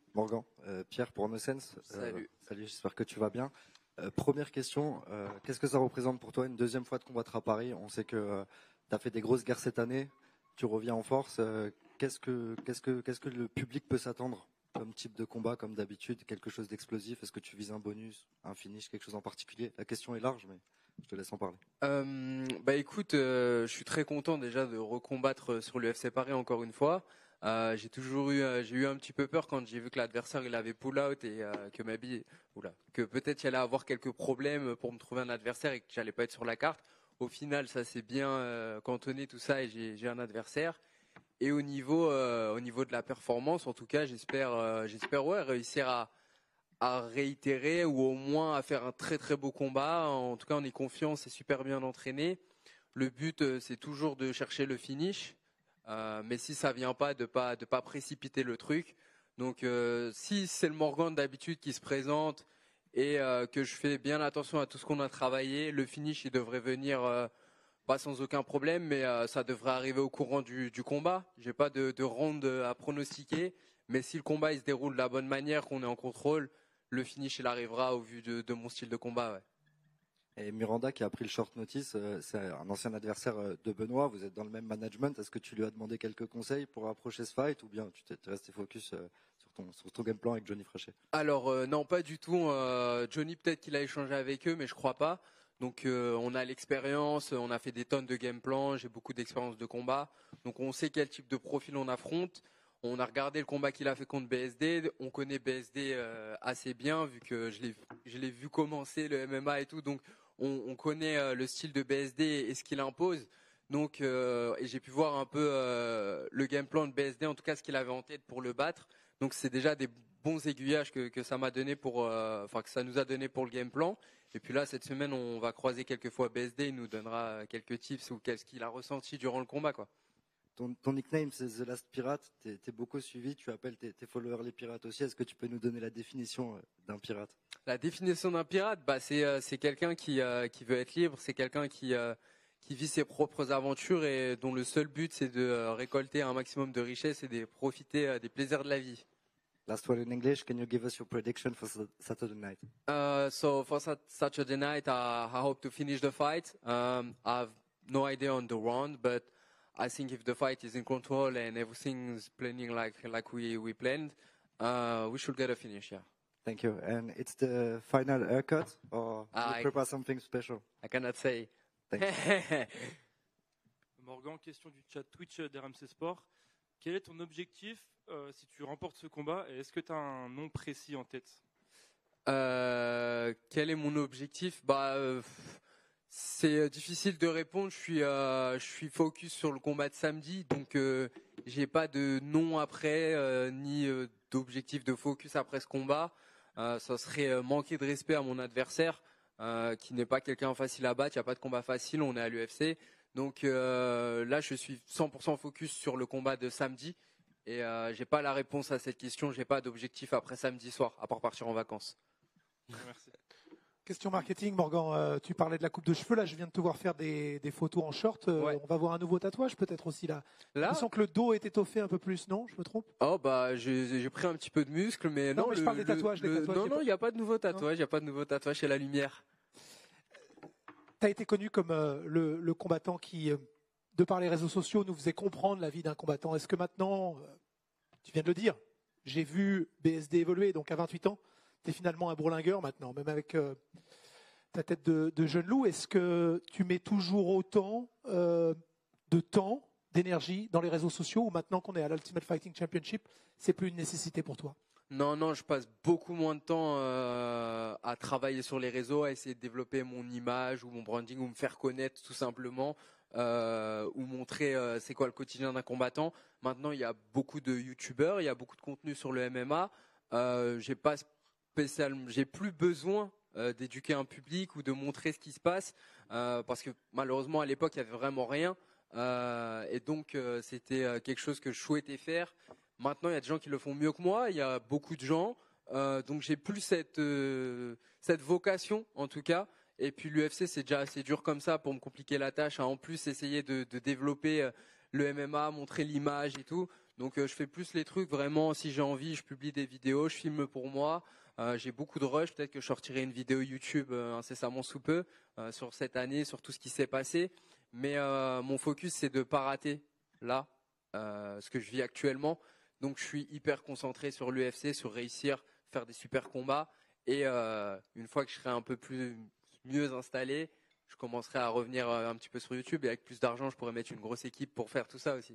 Morgan, Pierre pour No Sense. Salut. Salut, j'espère que tu vas bien. Première question, qu'est-ce que ça représente pour toi une deuxième fois de combattre à Paris? On sait que tu as fait des grosses guerres cette année, tu reviens en force. Qu'est-ce que le public peut s'attendre comme type de combat, comme d'habitude, quelque chose d'explosif? Est-ce que tu vises un bonus, un finish, quelque chose en particulier? La question est large, mais je te laisse en parler. Écoute, je suis très content déjà de recombattre sur l'UFC Paris encore une fois. J'ai eu un petit peu peur quand j'ai vu que l'adversaire il avait pull out et que peut-être il allait avoir quelques problèmes pour me trouver un adversaire et que j'allais pas être sur la carte. Au final, ça s'est bien cantonné tout ça et j'ai un adversaire. Et au niveau de la performance, en tout cas, j'espère réussir à réitérer ou au moins à faire un très très beau combat. En tout cas, on est confiant, c'est super bien entraîné. Le but, c'est toujours de chercher le finish, mais si ça vient pas, de pas précipiter le truc. Donc, si c'est le Morgan d'habitude qui se présente et que je fais bien attention à tout ce qu'on a travaillé, le finish il devrait venir pas sans aucun problème, mais ça devrait arriver au courant du combat. J'ai pas de round à pronostiquer, mais si le combat il se déroule de la bonne manière, qu'on est en contrôle, le finish il arrivera au vu de mon style de combat. Ouais. Et Miranda qui a pris le short notice, c'est un ancien adversaire de Benoît, vous êtes dans le même management, est-ce que tu lui as demandé quelques conseils pour approcher ce fight ou bien tu t'es resté focus sur ton game plan avec Johnny Fréchet? Alors non, pas du tout. Johnny peut-être qu'il a échangé avec eux, mais je crois pas. Donc on a l'expérience, on a fait des tonnes de game plan, j'ai beaucoup d'expérience de combat. Donc on sait quel type de profil on affronte. On a regardé le combat qu'il a fait contre BSD, on connaît BSD assez bien vu que je l'ai vu commencer le MMA et tout. Donc on connaît le style de BSD et ce qu'il impose. Donc et j'ai pu voir un peu le game plan de BSD, en tout cas ce qu'il avait en tête pour le battre. Donc c'est déjà des bons aiguillages que ça m'a donné que ça nous a donné pour le game plan. Et puis là, cette semaine, on va croiser quelques fois BSD, il nous donnera quelques tips ou qu'est-ce qu'il a ressenti durant le combat, quoi. Ton nickname c'est The Last Pirate, t'es beaucoup suivi, tu appelles tes followers les pirates aussi. Est-ce que tu peux nous donner la définition d'un pirate? La définition d'un pirate, c'est quelqu'un qui veut être libre, c'est quelqu'un qui vit ses propres aventures et dont le seul but c'est de récolter un maximum de richesses et de profiter des plaisirs de la vie. Last one in English, can you give us your prediction for Saturday night? So for Saturday night, I hope to finish the fight. I have no idea on the round, but I think if the fight is in control and everything is planning like we planned, we should get a finish, yeah. Thank you. And it's the final haircut, or you prepare something special? I cannot say. Morgan, question du chat Twitch d'RMC Sport. Quel est ton objectif si tu remportes ce combat et est-ce que tu as un nom précis en tête? Quel est mon objectif? C'est difficile de répondre. Je suis focus sur le combat de samedi, donc j'ai pas de nom après ni d'objectif de focus après ce combat. Ça serait manquer de respect à mon adversaire, qui n'est pas quelqu'un facile à battre. Il n'y a pas de combat facile. On est à l'UFC, donc là je suis 100% focus sur le combat de samedi et j'ai pas la réponse à cette question. J'ai pas d'objectif après samedi soir, à part partir en vacances. Merci. Question marketing, Morgan, tu parlais de la coupe de cheveux, là je viens de te voir faire des photos en short, Ouais. On va voir un nouveau tatouage peut-être aussi là. Là, Je sens que le dos est étoffé un peu plus, non? Je me trompe? j'ai pris un petit peu de muscle, mais Non, mais je parle des tatouages, non, il n'y a pas de nouveau tatouage, il y a pas de nouveau tatouage, c'est la lumière. Tu as été connu comme le combattant qui, de par les réseaux sociaux, nous faisait comprendre la vie d'un combattant. Est-ce que maintenant, tu viens de le dire, j'ai vu BSD évoluer, donc à 28 ans, tu es finalement un bourlingueur maintenant, même avec ta tête de jeune loup. Est-ce que tu mets toujours autant de temps, d'énergie dans les réseaux sociaux ou maintenant qu'on est à l'Ultimate Fighting Championship, c'est plus une nécessité pour toi? Non, je passe beaucoup moins de temps à travailler sur les réseaux, à essayer de développer mon image ou mon branding ou me faire connaître tout simplement, ou montrer c'est quoi le quotidien d'un combattant. Maintenant, il y a beaucoup de youtubeurs, il y a beaucoup de contenu sur le MMA. J'ai plus besoin d'éduquer un public ou de montrer ce qui se passe parce que malheureusement à l'époque il y avait vraiment rien et donc c'était quelque chose que je souhaitais faire. Maintenant il y a des gens qui le font mieux que moi, il y a beaucoup de gens, donc j'ai plus cette vocation en tout cas. Et puis l'UFC c'est déjà assez dur comme ça pour me compliquer la tâche, hein. En plus essayer de développer le MMA, montrer l'image et tout. Donc je fais plus les trucs vraiment, si j'ai envie, je publie des vidéos, je filme pour moi. J'ai beaucoup de rush, peut-être que je sortirai une vidéo YouTube incessamment sous peu sur cette année, sur tout ce qui s'est passé. Mais mon focus, c'est de pas rater là ce que je vis actuellement. Donc je suis hyper concentré sur l'UFC, sur réussir, faire des super combats. Et une fois que je serai un peu mieux installé, je commencerai à revenir un petit peu sur YouTube. Et avec plus d'argent, je pourrais mettre une grosse équipe pour faire tout ça aussi.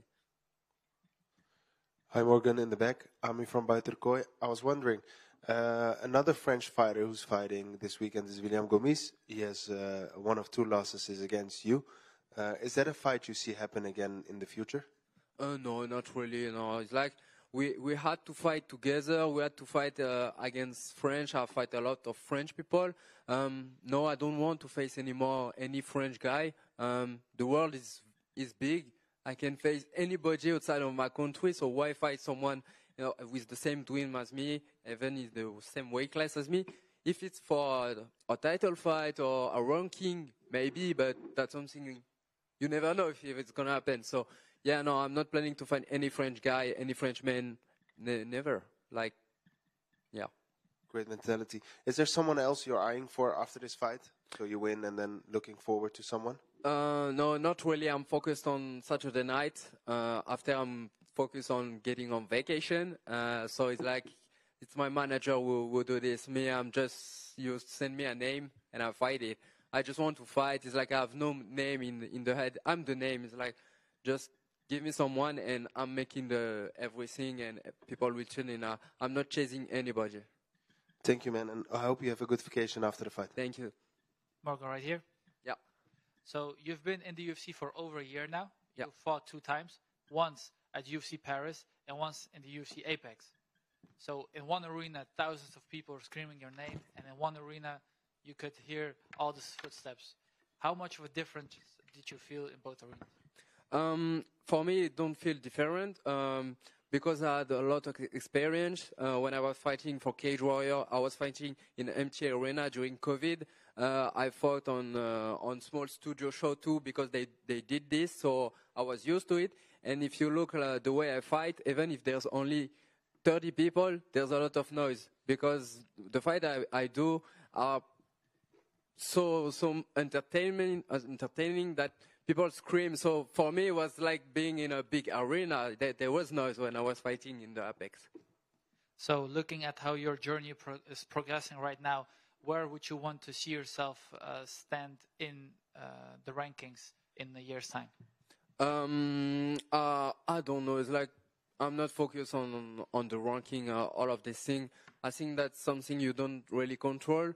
Hi Morgan in the back. Ami from Buiterkooi. I was wondering, another French fighter who's fighting this weekend is William Gomis. He has one of 2 losses is against you. Is that a fight you see happen again in the future? No, not really. No, it's like we had to fight together. We had to fight against French. I fight a lot of French people. No, I don't want to face anymore any French guy. The world is big. I can face anybody outside of my country. So why fight someone with the same dream as me, even in the same weight class as me? If it's for a title fight or a ranking, maybe, but that's something you never know if it's gonna happen. So yeah, no, I'm not planning to find any French guy, any Frenchman, never. Like, yeah. Great mentality. Is there someone else you're eyeing for after this fight? So you win and then looking forward to someone? No, not really. I'm focused on Saturday night. After I'm focused on getting on vacation. So it's like, it's my manager who do this. Me, I'm just, you send me a name and I fight it. I just want to fight. It's like I have no name in the head. I'm the name. It's like, just give me someone and I'm making the everything and people will tune in. I'm not chasing anybody. Thank you, man. And I hope you have a good vacation after the fight. Thank you. Morgan, right here. Yeah. So you've been in the UFC for over a year now. Yeah. You fought 2 times, once at UFC Paris and once in the UFC Apex. So in one arena, thousands of people are screaming your name, and in one arena, you could hear all the footsteps. How much of a difference did you feel in both arenas? For me, it don't feel different because I had a lot of experience. When I was fighting for Cage Warrior, I was fighting in an empty arena during COVID. I fought on small studio show too because they did this, so I was used to it. And if you look the way I fight, even if there's only 30 people, there's a lot of noise because the fight I do are so entertaining that people scream. So for me, it was like being in a big arena. There was noise when I was fighting in the Apex. So looking at how your journey is progressing right now, where would you want to see yourself stand in the rankings in a year's time? I don't know. It's like I'm not focused on the ranking, all of this thing. I think that's something you don't really control.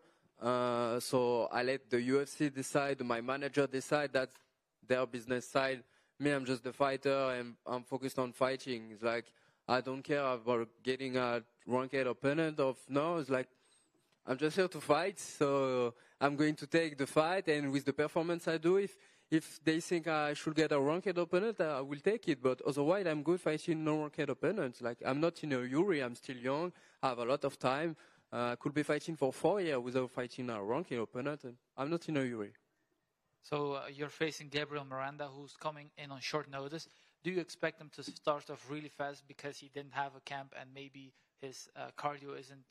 So I let the UFC decide, my manager decide. That's their business side. Me, I'm just the fighter, and I'm focused on fighting. It's like I don't care about getting a ranked opponent. It's like I'm just here to fight. So I'm going to take the fight, and with the performance I do, if they think I should get a ranked opponent, I will take it. But otherwise, I'm good fighting no-ranked opponents. Like, I'm not in a hurry. I'm still young. I have a lot of time. I could be fighting for 4 years without fighting a ranked opponent. And I'm not in a hurry. So you're facing Gabriel Miranda, who's coming in on short notice. Do you expect him to start off really fast because he didn't have a camp and maybe his cardio isn't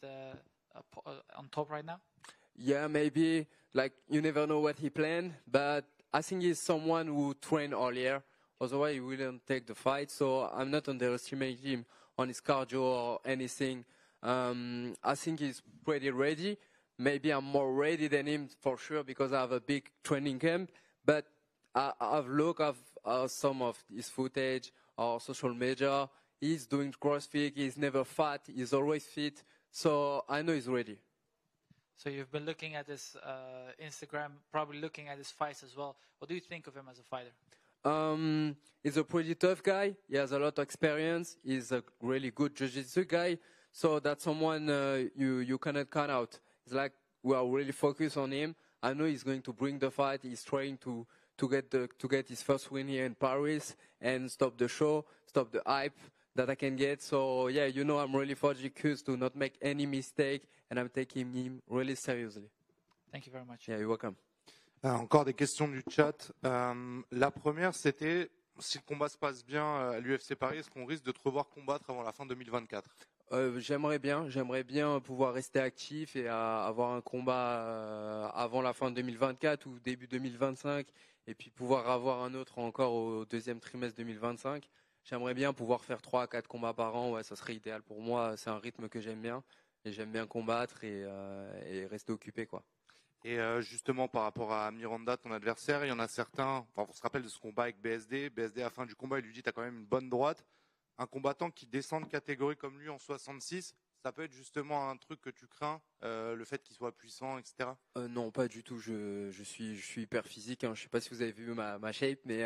on top right now? Yeah, maybe. Like, you never know what he planned, but I think he's someone who trained earlier. Otherwise, he wouldn't take the fight. So I'm not underestimating him on his cardio or anything. I think he's pretty ready. Maybe I'm more ready than him for sure because I have a big training camp. But I've looked at some of his footage or social media. He's doing CrossFit. He's never fat. He's always fit. So I know he's ready. So you've been looking at his Instagram, probably looking at his fights as well. What do you think of him as a fighter? He's a pretty tough guy. He has a lot of experience. He's a really good jiu-jitsu guy. So that's someone you cannot count out. It's like we are really focused on him. I know he's going to bring the fight. He's trying to get his first win here in Paris and stop the show, stop the hype that I can get. So yeah, I'm really focused to not make any mistake, and I'm taking him really seriously. Thank you very much. Yeah, you're welcome. Encore des questions du chat. La première, c'était, si le combat se passe bien à l'UFC Paris, est-ce qu'on risque de te revoir combattre avant la fin 2024? J'aimerais bien pouvoir rester actif et avoir un combat avant la fin 2024 ou début 2025 et puis pouvoir avoir un autre encore au deuxième trimestre 2025. J'aimerais bien pouvoir faire 3 à 4 combats par an, ouais, ça serait idéal pour moi, c'est un rythme que j'aime bien et j'aime bien combattre et rester occupé quoi. Et justement, par rapport à Miranda, ton adversaire, il y en a certains, enfin, on se rappelle de ce combat avec BSD. BSD, à la fin du combat, il lui dit, t'as quand même une bonne droite. Un combattant qui descend de catégorie comme lui en 66, ça peut être justement un truc que tu crains, le fait qu'il soit puissant, etc. Non, pas du tout. Je suis hyper physique. Hein. Je sais pas si vous avez vu ma shape, mais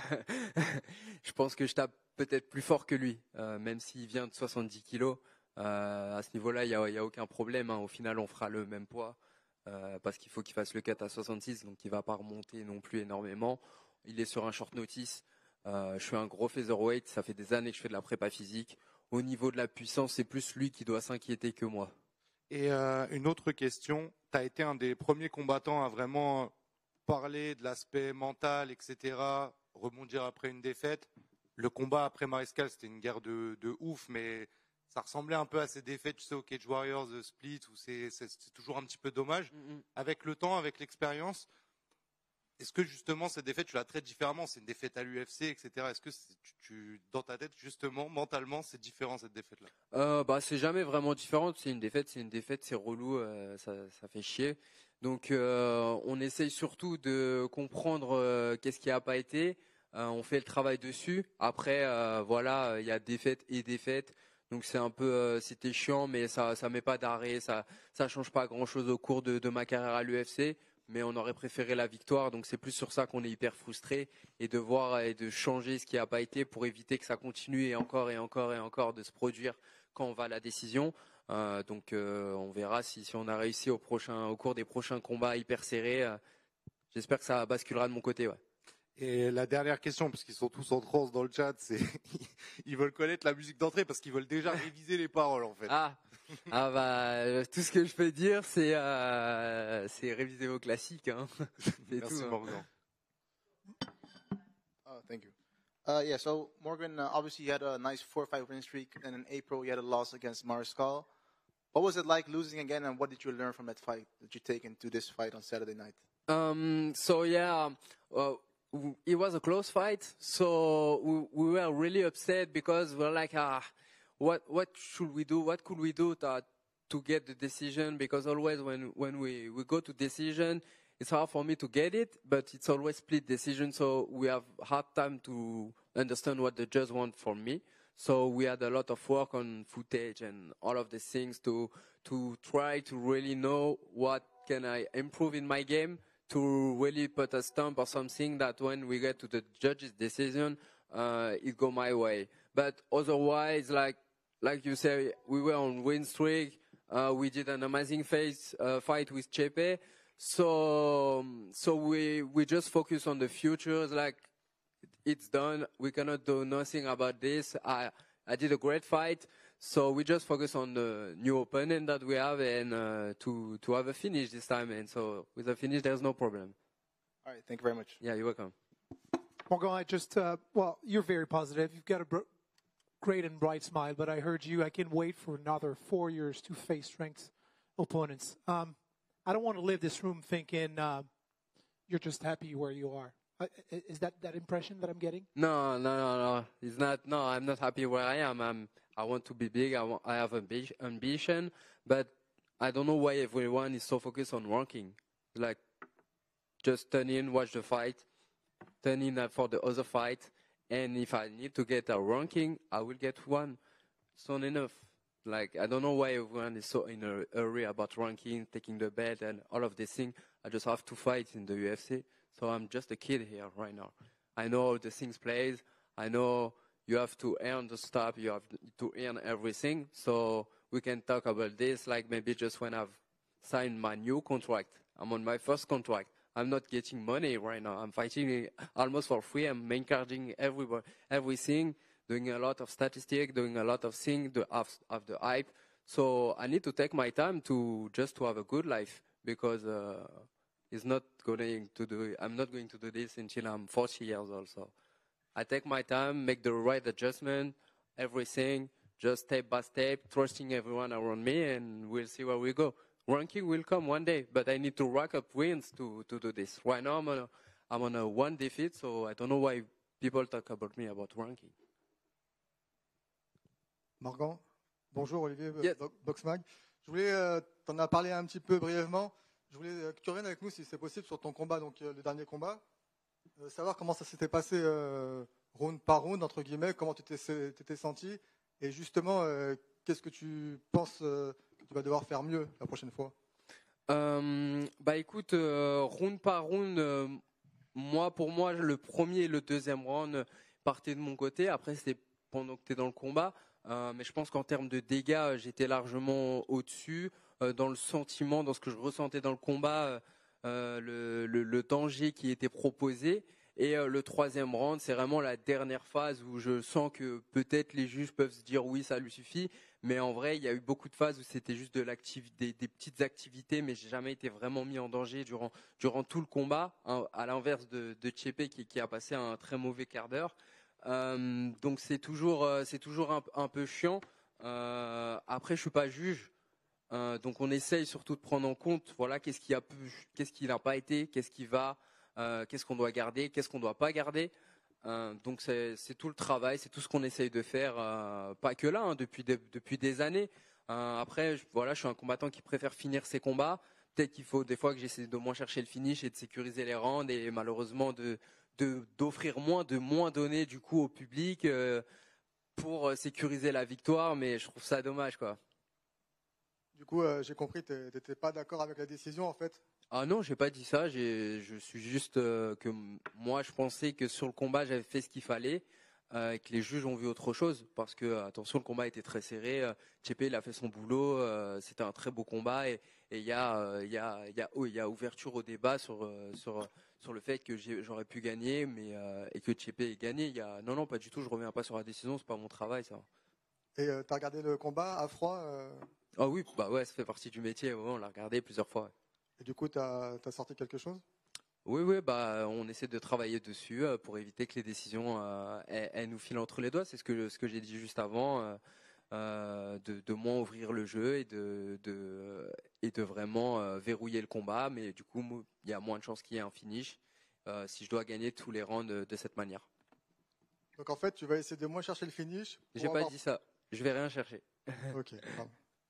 je pense que je tape peut-être plus fort que lui, même s'il vient de 70 kilos. À ce niveau-là, il y a aucun problème. Hein. Au final, on fera le même poids parce qu'il faut qu'il fasse le cut à 66, donc il va pas remonter non plus énormément. Il est sur un short notice. Je suis un gros featherweight. Ça fait des années que je fais de la prépa physique. Au niveau de la puissance, c'est plus lui qui doit s'inquiéter que moi. Et une autre question, tu as été un des premiers combattants à vraiment parler de l'aspect mental, etc., rebondir après une défaite. Le combat après Mariscal, c'était une guerre de ouf, mais ça ressemblait un peu à ces défaites, tu sais, au Cage Warriors Split, où c'est toujours un petit peu dommage. Avec le temps, avec l'expérience, est-ce que justement cette défaite, tu la traites différemment? C'est une défaite à l'UFC, etc. Est-ce que dans ta tête, justement, mentalement, c'est différent cette défaite-là? C'est jamais vraiment différent. C'est une défaite, c'est relou, ça fait chier. Donc on essaye surtout de comprendre qu'est-ce qui a pas été. On fait le travail dessus. Après, voilà, il y a défaite et défaite. Donc c'est un peu, c'était chiant, mais ça met pas d'arrêt, ça change pas grand-chose au cours de ma carrière à l'UFC. Mais on aurait préféré la victoire, donc c'est plus sur ça qu'on est hyper frustré et de voir et de changer ce qui n'a pas été pour éviter que ça continue et encore et encore et encore de se produire quand on va à la décision. Donc on verra si on a réussi au cours des prochains combats hyper serrés. J'espère que ça basculera de mon côté. Ouais. Et la dernière question, parce qu'ils sont tous en transe dans le chat, c'est ils veulent connaître la musique d'entrée parce qu'ils veulent déjà réviser les paroles en fait. Tout ce que je peux dire, c'est réviser vos classiques. Hein. Merci tout, Morgan. Thank you. Yeah, so Morgan, obviously you had a nice 4-5 win streak, and in April you had a loss against Mariscal. What was it like losing again, and what did you learn from that fight that you take into this fight on Saturday night? It was a close fight, so we were really upset because we were like, what should we do? What could we do to get the decision? Because always when we go to decision, it's hard for me to get it, but it's always split decision, so we have hard time to understand what the judge want from me. So we had a lot of work on footage and all of these things to try to really know what can I improve in my game, to really put a stamp or something that when we get to the judge's decision, it go my way. But otherwise, like you say, we were on win streak. We did an amazing fight with Chepe. So we just focus on the future. Like it's done. We cannot do nothing about this. I did a great fight. So we just focus on the new opponent that we have and to have a finish this time. And so with a finish, there's no problem. All right, thank you very much. Yeah, you're welcome. Morgan, I just, you're very positive. You've got a great and bright smile, but I heard you, I can't wait for another 4 years to face strength opponents. I don't want to leave this room thinking you're just happy where you are. Is that impression that I'm getting? No. It's not. No, I'm not happy where I am. I want to be big. I have ambition, but I don't know why everyone is so focused on ranking. Like, just turn in, watch the fight, turn in for the other fight, and if I need to get a ranking, I will get one. Soon enough. Like, I don't know why everyone is so in a hurry about ranking, taking the belt, and all of these things. I just have to fight in the UFC. So I'm just a kid here right now. I know the things plays. I know you have to earn the stuff. You have to earn everything. So we can talk about this like maybe just when I've signed my new contract. I'm on my first contract. I'm not getting money right now. I'm fighting almost for free. I'm main carding everything, doing a lot of statistics, doing a lot of things of the hype. So I need to take my time to have a good life because I'm not going to do this until I'm 40 years old. So I take my time, make the right adjustment, everything, just step by step, trusting everyone around me, and we'll see where we go. Ranking will come one day, but I need to rack up wins to do this. Right now, I'm on a one defeat, so I don't know why people talk about me about ranking. Morgan, bonjour Olivier, Yes. Boxmag. Je voulais, t'en as parlé un petit peu brièvement. Je voulais que tu reviennes avec nous, si c'est possible, sur ton combat, donc le dernier combat. Savoir comment ça s'était passé round par round, entre guillemets, comment tu t'étais senti. Et justement, qu'est-ce que tu penses que tu vas devoir faire mieux la prochaine fois? Bah écoute, round par round, pour moi, le premier et le deuxième round partaient de mon côté. Après, c'était pendant que tu es dans le combat. Mais je pense qu'en termes de dégâts, j'étais largement au-dessus. Dans le sentiment, dans ce que je ressentais dans le combat, le danger qui était proposé. Et le troisième round, c'est vraiment la dernière phase où je sens que peut-être les juges peuvent se dire oui, ça lui suffit. Mais en vrai, il y a eu beaucoup de phases où c'était juste des petites activités, mais j'ai jamais été vraiment mis en danger durant tout le combat, hein, à l'inverse de Chepe qui a passé un très mauvais quart d'heure. Donc c'est toujours un peu chiant. Après, je suis pas juge. Donc on essaye surtout de prendre en compte, voilà, qu'est-ce qui n'a pas été, qu'est-ce qui va, qu'est-ce qu'on doit garder, qu'est-ce qu'on doit pas garder. Donc c'est tout le travail, c'est tout ce qu'on essaye de faire, pas que là, hein, depuis des années. Après, je suis un combattant qui préfère finir ses combats. Peut-être qu'il faut des fois que j'essaie de moins chercher le finish et de sécuriser les rounds et malheureusement d'offrir moins, de moins donner du coup au public pour sécuriser la victoire. Mais je trouve ça dommage, quoi. Du coup, j'ai compris, tu n'étais pas d'accord avec la décision en fait. Ah non, j'ai pas dit ça. Je suis juste que moi, je pensais que sur le combat, j'avais fait ce qu'il fallait, et que les juges ont vu autre chose. Parce que attention, le combat était très serré. Chepe, il a fait son boulot. C'était un très beau combat et il y a ouverture au débat sur le fait que j'aurais pu gagner, mais et que Chepe ait gagné. Non, pas du tout. Je reviens pas sur la décision. C'est pas mon travail, ça. Et tu as regardé le combat à froid Ah oui, bah ouais, ça fait partie du métier. Ouais, on l'a regardé plusieurs fois. Ouais. Et du coup, tu as sorti quelque chose? Oui, bah on essaie de travailler dessus pour éviter que les décisions elles nous filent entre les doigts. C'est ce que j'ai dit juste avant, de moins ouvrir le jeu et de vraiment verrouiller le combat. Mais du coup, il y a moins de chances qu'il y ait un finish si je dois gagner tous les rounds de cette manière. Donc en fait, tu vas essayer de moins chercher le finish. J'ai pas dit ça. Je vais rien chercher. Ok. Pardon.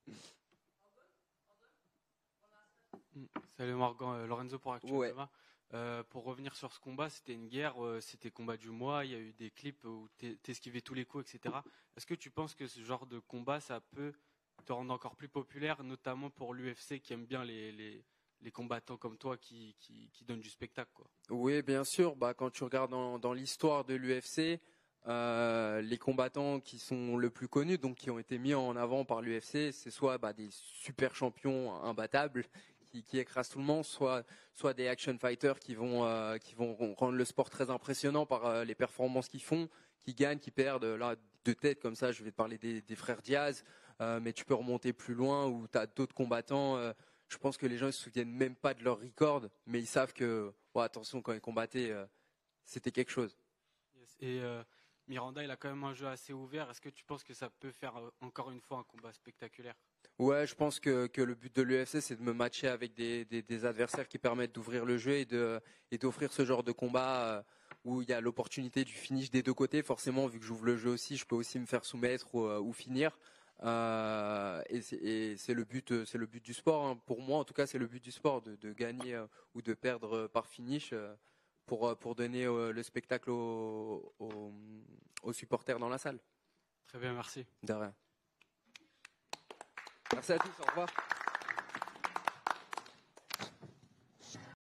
Salut Morgan, Lorenzo pour Actuel Ouais. Demain. Pour revenir sur ce combat, c'était une guerre, c'était combat du mois, il y a eu des clips où t'esquivais tous les coups, etc. Est-ce que tu penses que ce genre de combat, ça peut te rendre encore plus populaire, notamment pour l'UFC qui aime bien les combattants comme toi qui donnent du spectacle, quoi? Oui, bien sûr. Bah, quand tu regardes dans l'histoire de l'UFC, les combattants qui sont le plus connus, donc qui ont été mis en avant par l'UFC, c'est soit des super champions imbattables qui écrasent tout le monde, soit des action fighters qui vont rendre le sport très impressionnant par les performances qu'ils font, qui gagnent, qui perdent. Là, de tête comme ça, je vais te parler des frères Diaz, mais tu peux remonter plus loin où tu as d'autres combattants. Je pense que les gens ne se souviennent même pas de leur record, mais ils savent que, attention, quand ils combattaient, c'était quelque chose. Yes. Et Miranda, il a quand même un jeu assez ouvert. Est-ce que tu penses que ça peut faire encore une fois un combat spectaculaire? Ouais, je pense que le but de l'UFC, c'est de me matcher avec des adversaires qui permettent d'ouvrir le jeu et d'offrir ce genre de combat où il y a l'opportunité du finish des deux côtés. Forcément, vu que j'ouvre le jeu aussi, je peux aussi me faire soumettre ou finir. Et c'est le but du sport, hein. Pour moi, en tout cas, c'est le but du sport de gagner ou de perdre par finish pour donner le spectacle aux supporters dans la salle. Très bien, merci. De rien. Merci à tous, au revoir.